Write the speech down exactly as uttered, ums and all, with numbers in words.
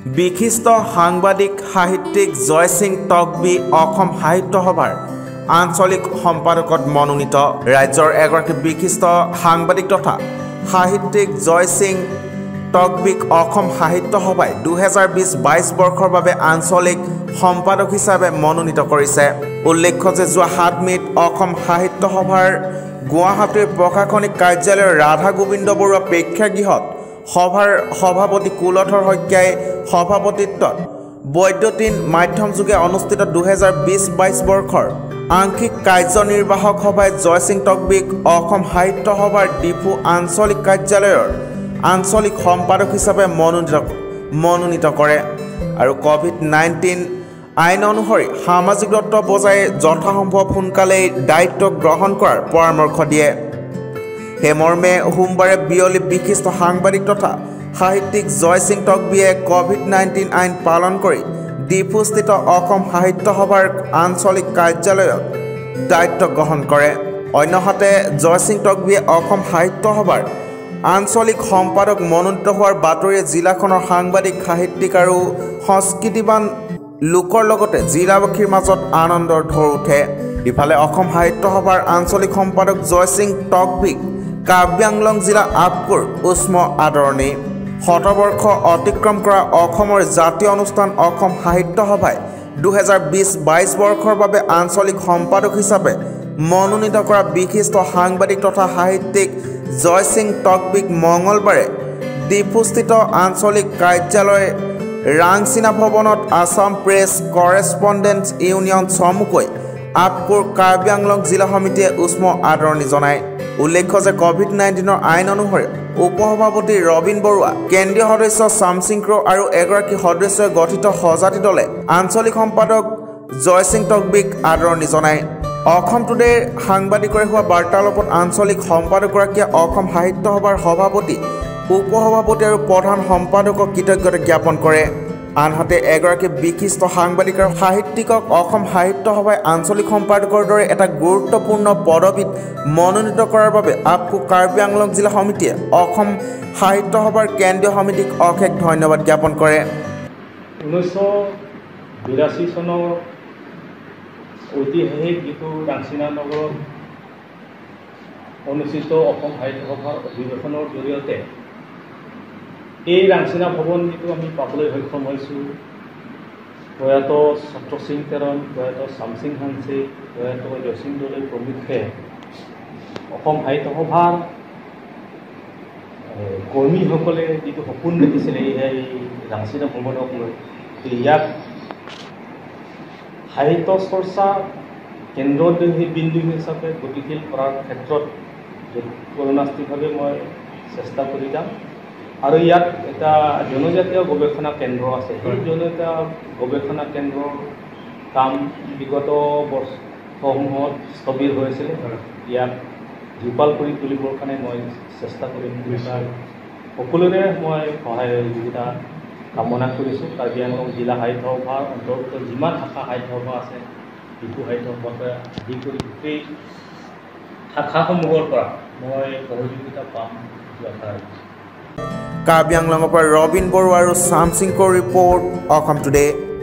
বিশিষ্ট সাংবাদিক সাহিত্যিক জয়সিং তকবি অসম সাহিত্য সভাৰ আঞ্চলিক সম্পাদকত মনোনীত। ৰাজ্যৰ এগৰাকী বিশিষ্ট সাংবাদিক তথা সাহিত্যিক জয়সিং তকবিক অসম সাহিত্য সভাই দুহেজাৰ বিশ বাইশ বৰ্ষৰ বাবে আঞ্চলিক সম্পাদক হিচাপে মনোনীত কৰিছে। উল্লেখ্য যে যোৱা সাত মে'ত অসম সাহিত্য সভাৰ গুৱাহাটীৰ প্ৰশাসনিক কাৰ্যালয়ৰ ৰাধা গোবিন্দ বৰুৱা প্ৰেক্ষাগৃহত সভাৰ সভাপতি কুলধৰ শইকীয়াই সভাপতিত্বত বৈদ্যুতিন মাধ্যমযোগে অনুষ্ঠিত দুহেজাৰ বিশ বাইশ বৰ্ষৰ আংশিক কাৰ্যনিৰ্বাহক সভাই জয়সিং তকবিক অসম সাহিত্য সভাৰ ডিফু আঞ্চলিক কাৰ্যালয়ৰ আঞ্চলিক সম্পাদক হিচাপে মনোনীত মনোনীত কৰে আৰু কোভিড নাইণ্টিন আইন অনুসৰি সামাজিক দূৰত্ব বজাই যথাসম্ভৱ সোনকালেই দায়িত্ব গ্ৰহণ কৰাৰ পৰামৰ্শ দিয়ে। হেমৰ্মে সোমবাৰে বিয়লি বিশিষ্ট সাংবাদিক তথা সাহিত্যিক জয়সিং তকবিয়ে কোভিড নাইণ্টিন আইন পালন কৰি ডিফুস্থিত অসম সাহিত্য সভাৰ আঞ্চলিক কাৰ্যালয়ত দায়িত্ব গ্ৰহণ কৰে। অন্যহাতে জয়সিং তকবিয়ে অসম সাহিত্য সভাৰ আঞ্চলিক সম্পাদক মনোনীত হোৱাৰ বাতৰিয়ে জিলাখনৰ সাংবাদিক সাহিত্যিক আৰু সংস্কৃতিবান লোকৰ লগতে জিলাবাসীৰ মাজত আনন্দৰ ঢৌ উঠে। ইফালে অসম সাহিত্য সভাৰ আঞ্চলিক সম্পাদক জয়সিং তকবিক কাৰ্বি আংলং জিলা আপকুৰ উষ্ম আদৰণি। শতবৰ্ষ অতিক্ৰম কৰা অসমৰ জাতীয় অনুষ্ঠান অসম সাহিত্য সভাই দুহেজাৰ বিশ বাইশ বৰ্ষৰ বাবে আঞ্চলিক সম্পাদক হিচাপে মনোনীত কৰা বিশিষ্ট সাংবাদিক তথা সাহিত্যিক জয়সিং তকবিক মঙলবাৰে ডিফুস্থিত আঞ্চলিক কাৰ্যালয় ৰাংচিনা ভৱনত আছাম প্ৰেছ কৰেছপণ্ডেণ্ট ইউনিয়ন চমুকৈ আপকুৰ কাৰ্বি আংলং জিলা সমিতিয়ে উষ্ম আদৰণি জনায়। উল্লেখ্য যে কোভিড নাইণ্টিনৰ আইন অনুসৰি উপসভাপতি ৰবীন বৰুৱা, কেন্দ্ৰীয় সদস্য চামসিং ক্ৰ আৰু এগৰাকী সদস্যই গঠিত সজাতি দলে আঞ্চলিক সম্পাদক জয়সিং তকবিক আদৰণি জনায়। অসম টুডেৰ সাংবাদিকৰে হোৱা বাৰ্তালাপত আঞ্চলিক সম্পাদকগৰাকীয়ে অসম সাহিত্য সভাৰ সভাপতি, উপসভাপতি আৰু প্ৰধান সম্পাদকক কৃতজ্ঞতা জ্ঞাপন কৰে। আনহাতে এগৰাকী বিশিষ্ট সাংবাদিক আৰু সাহিত্যিকক অসম সাহিত্য সভাই আঞ্চলিক সম্পাদকৰ দৰে এটা গুৰুত্বপূৰ্ণ পদবীত মনোনীত কৰাৰ বাবে আপকো কাৰ্বি আংলং জিলা সমিতিয়ে অসম সাহিত্য সভাৰ কেন্দ্ৰীয় সমিতিক অশেষ ধন্যবাদ জ্ঞাপন কৰে। ঊনৈছশ বিৰাশী চনৰ ঐতিহাসিক যিটো ৰাংচিনা নগৰত অনুষ্ঠিত অসম সাহিত্য সভাৰ অধিৱেশনৰ জৰিয়তে এই ৰাংচিনা ভৱন যিটো আমি পাবলৈ সক্ষম হৈছোঁ, প্ৰয়াত ছত্ৰসিং তেৰণ, প্ৰয়াত চামসিং হানছে, প্ৰয়াত জয়সিং দলৈ প্ৰমুখ্যে অসম সাহিত্য সভাৰ কৰ্মীসকলে যিটো সপোন দেখিছিলে এই ৰাংচিনা ভৱনক লৈ, ইয়াক সাহিত্য চৰ্চা কেন্দ্ৰবিন্দু হিচাপে গতিশীল কৰাৰ ক্ষেত্ৰত কৰুণাস্তিকভাৱে মই চেষ্টা কৰি যাম। আৰু ইয়াত এটা জনজাতীয় গৱেষণা কেন্দ্ৰ আছে। সেই জনজাতীয় গৱেষণা কেন্দ্ৰৰ কাম বিগত বৰ্ষসমূহত স্থবিৰ হৈ আছিলে। ইয়াক জীপাল কৰি তুলিবৰ কাৰণে মই চেষ্টা কৰিম। সকলোৰে মই সহায় সহযোগিতা কামনা কৰিছোঁ। কাৰ্বি আংলং জিলা সাহিত্য সভাৰ অন্তৰ্গত যিমান শাখা সাহিত্য সভা আছে, ডিফু সাহিত্য সভাৰ আদি কৰি গোটেই শাখাসমূহৰ পৰা মই সহযোগিতা পাম বুলি আশা ৰাখিছোঁ। কাৰ্বি আংলঙৰ পৰা ৰবীন বৰুৱা আৰু চামসিং ক্ৰৰ ৰিপৰ্ট, অসম টুডে।